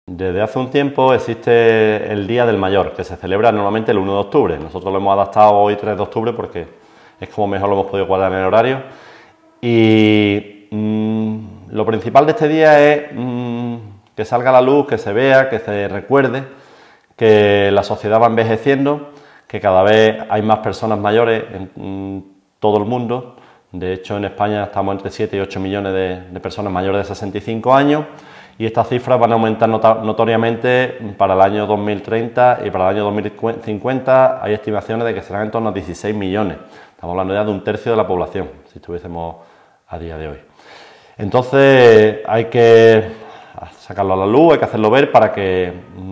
Desde hace un tiempo existe el Día del Mayor, que se celebra normalmente el 1 de octubre. Nosotros lo hemos adaptado hoy 3 de octubre porque es como mejor lo hemos podido guardar en el horario. Y lo principal de este día es que salga a la luz, que se vea, que se recuerde que la sociedad va envejeciendo, que cada vez hay más personas mayores en todo el mundo. De hecho, en España estamos entre 7 y 8 millones de personas mayores de 65 años y estas cifras van a aumentar notoriamente para el año 2030 y para el año 2050 hay estimaciones de que serán en torno a 16 millones. Estamos hablando ya de un tercio de la población, si estuviésemos a día de hoy. Entonces hay que sacarlo a la luz, hay que hacerlo ver para que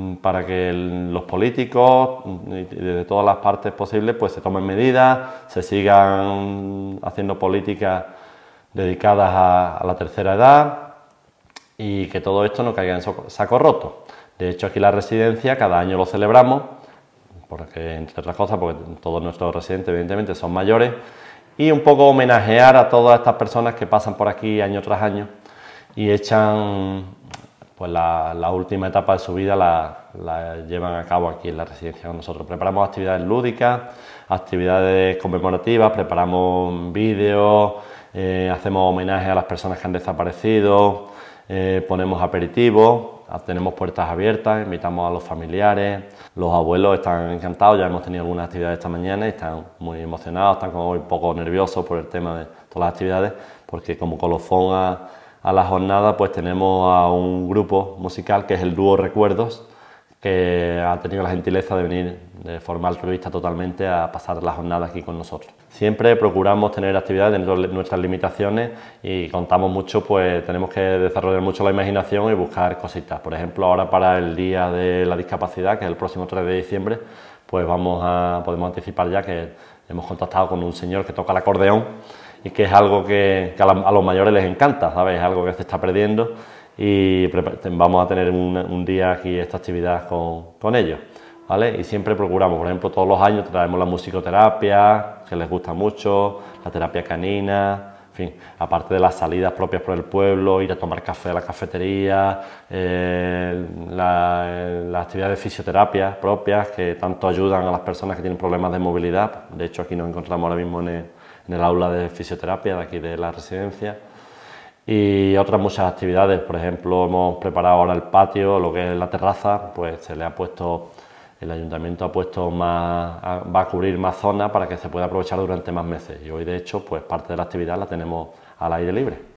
los políticos y de todas las partes posibles pues se tomen medidas, se sigan haciendo políticas dedicadas a la tercera edad y que todo esto no caiga en saco roto. De hecho, aquí en la residencia cada año lo celebramos, porque entre otras cosas, porque todos nuestros residentes evidentemente son mayores, y un poco homenajear a todas estas personas que pasan por aquí año tras año y echan pues la última etapa de su vida la llevan a cabo aquí en la residencia con nosotros. Preparamos actividades lúdicas, actividades conmemorativas, preparamos vídeos, hacemos homenaje a las personas que han desaparecido, ponemos aperitivos, tenemos puertas abiertas, invitamos a los familiares, los abuelos están encantados, ya hemos tenido algunas actividades esta mañana y están muy emocionados, están como un poco nerviosos por el tema de todas las actividades, porque como colofón a la jornada pues tenemos a un grupo musical que es el Dúo Recuerdos, que ha tenido la gentileza de venir de forma altruista totalmente a pasar la jornada aquí con nosotros. Siempre procuramos tener actividades dentro de nuestras limitaciones y contamos mucho, pues tenemos que desarrollar mucho la imaginación y buscar cositas. Por ejemplo, ahora para el Día de la Discapacidad, que es el próximo 3 de diciembre, pues podemos anticipar ya que hemos contactado con un señor que toca el acordeón y que es algo que a los mayores les encanta, ¿sabes? Es algo que se está perdiendo y vamos a tener un día aquí esta actividad con ellos, ¿vale? Y siempre procuramos, por ejemplo, todos los años traemos la musicoterapia, que les gusta mucho, la terapia canina, en fin, aparte de las salidas propias por el pueblo, ir a tomar café a la cafetería, las actividades de fisioterapia propias que tanto ayudan a las personas que tienen problemas de movilidad. De hecho, aquí nos encontramos ahora mismo en el aula de fisioterapia de aquí de la residencia. Y otras muchas actividades, por ejemplo, hemos preparado ahora el patio, lo que es la terraza, pues se le ha puesto, el ayuntamiento ha puesto va a cubrir más zonas para que se pueda aprovechar durante más meses y hoy de hecho pues parte de la actividad la tenemos al aire libre.